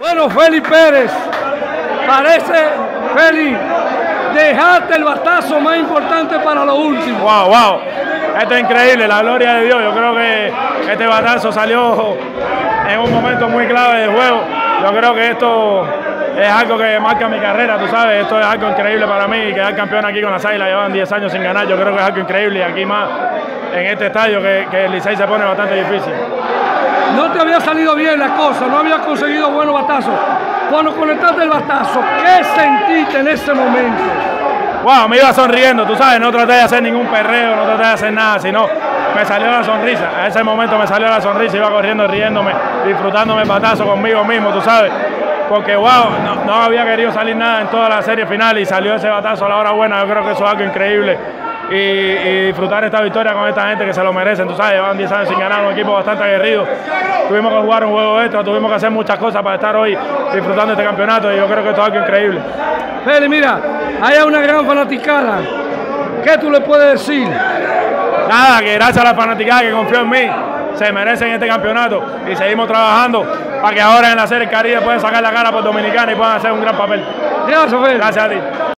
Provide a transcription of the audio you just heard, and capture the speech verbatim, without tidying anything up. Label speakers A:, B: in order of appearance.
A: Bueno, Feli Pérez, parece, Feli, dejaste el batazo más importante para lo último.
B: Wow, wow, esto es increíble, la gloria de Dios. Yo creo que este batazo salió en un momento muy clave del juego. Yo creo que esto es algo que marca mi carrera, tú sabes, esto es algo increíble para mí, quedar campeón aquí con las Águilas, llevan diez años sin ganar, yo creo que es algo increíble y aquí más en este estadio que, que el Licey se pone bastante difícil.
A: No te había salido bien la cosa, no habías conseguido buenos batazos. Cuando conectaste el batazo, ¿qué sentiste en ese momento?
B: Wow, me iba sonriendo, tú sabes, no traté de hacer ningún perreo, no traté de hacer nada, sino me salió la sonrisa. A ese momento me salió la sonrisa, iba corriendo, riéndome, disfrutándome el batazo conmigo mismo, tú sabes. Porque wow, no, no había querido salir nada en toda la serie final y salió ese batazo a la hora buena. Yo creo que eso es algo increíble. Y, y disfrutar esta victoria con esta gente que se lo merecen, tú sabes, llevan diez años sin ganar, un equipo bastante aguerrido. Tuvimos que jugar un juego extra, tuvimos que hacer muchas cosas para estar hoy disfrutando este campeonato y yo creo que esto es algo increíble.
A: Feli, mira, hay una gran fanaticada. ¿Qué tú le puedes decir?
B: Nada, que gracias a la fanaticada que confió en mí, se merecen este campeonato y seguimos trabajando para que ahora en la Serie Caribe puedan sacar la cara por Dominicana y puedan hacer un gran papel.
A: Gracias, Feli.
B: Gracias a ti.